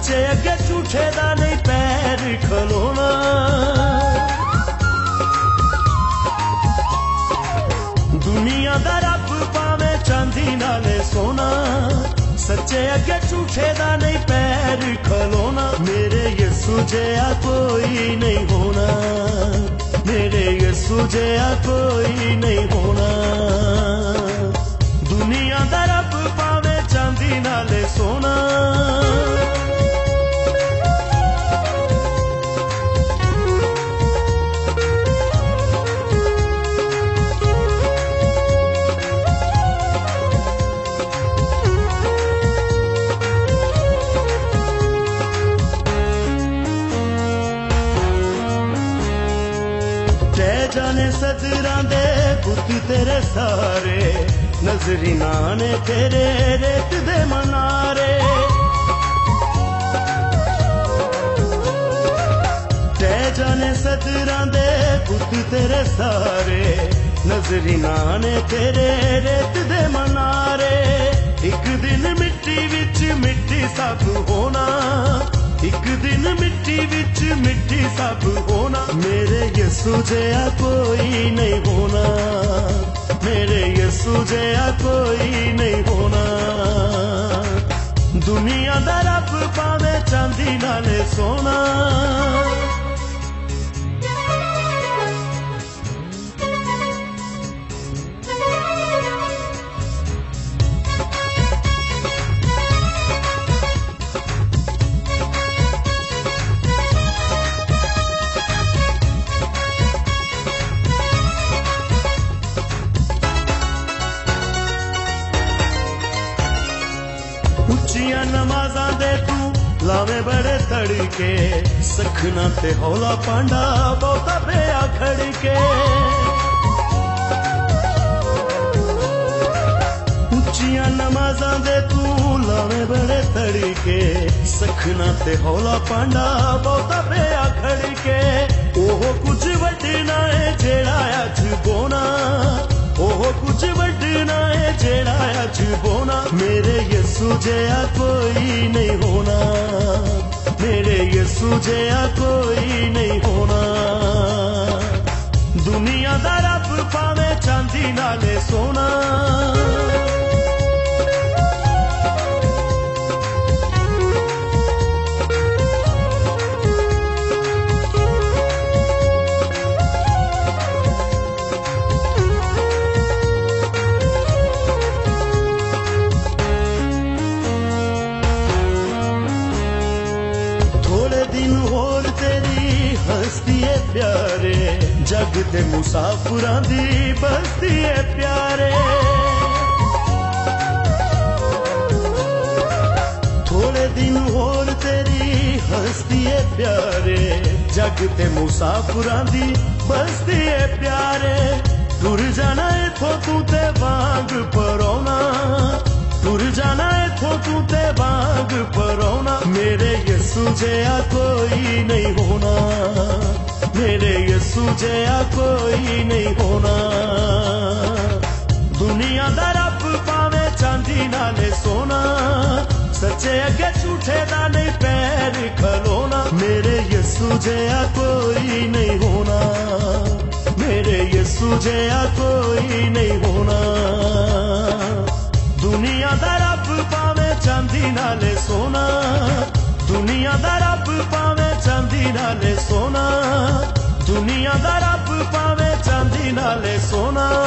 सच्चे अगे झूठे दा नहीं पैर खलोना। दुनिया दा रब पावे चांदी नाले सोना, सच्चे अगे झूठे दा नहीं पैर खलोना। मेरे यीशु जया कोई नहीं होना, मेरे यीशु जया कोई नहीं होना। दुनिया दा रब पावे चांदी नाले सोना। जाने सदरां दे पुत तेरे सारे, नजरीना ने तेरे रेत दे मनारे। ते जाने सदरां दे पुत तेरे सारे, नजरीना ने तेरे रेत दे मनारे। एक दिन मिट्टी विच मिट्टी सब होना, एक दिन मिट्टी विच मिट्टी सब होना। मेरे यीशु जया कोई नहीं होना, मेरे यीशु जया कोई नहीं होना। दुनिया दा रब पावे चांदी नाले सोना। उच्चियां नमाज़ां दे तू लावे बड़े तड़के, सखना ते हौला पांडा बहुता पिया खड़के। उच्चियां नमाज़ां दे तू लावे बड़े तड़के, सखना ते हौला पांडा बहुता पिया खड़के। ओह कुछ वड्डना है जेड़ा अज बोना, ओह कुछ वड्डना है जेड़ा अज बोना। मेरे यीशु जया कोई नहीं होना, मेरे यीशु जया कोई नहीं होना। दुनिया दा रब पावे चांदी नाले सोना। दिन होर तेरी हस्ती है प्यारे, जग ते मुसाफिरां दी बस्ती है प्यारे। थोड़े दिन होर तेरी हस्ती है प्यारे, जग ते मुसाफिरां दी बस्ती है प्यारे। टुर जाना इथों तू ते वांग परौना, टुर जाना इथों तू ते वांग परौना। मेरे यीशु जया कोई नहीं होना, मेरे यीशु जया कोई नहीं होना। दुनिया दा रब पावे चांदी नाले सोना, सच्चे अगे झूठे दा नहीं पैर खलोना। मेरे यीशु जया कोई नहीं होना, मेरे यीशु जया कोई नहीं होना। दुनिया दा रब पावे चांदी नाले सोना, दुनिया दा रब पावे चांदी नाले सोना, दुनिया दा रब पावे चांदी नाले सोना।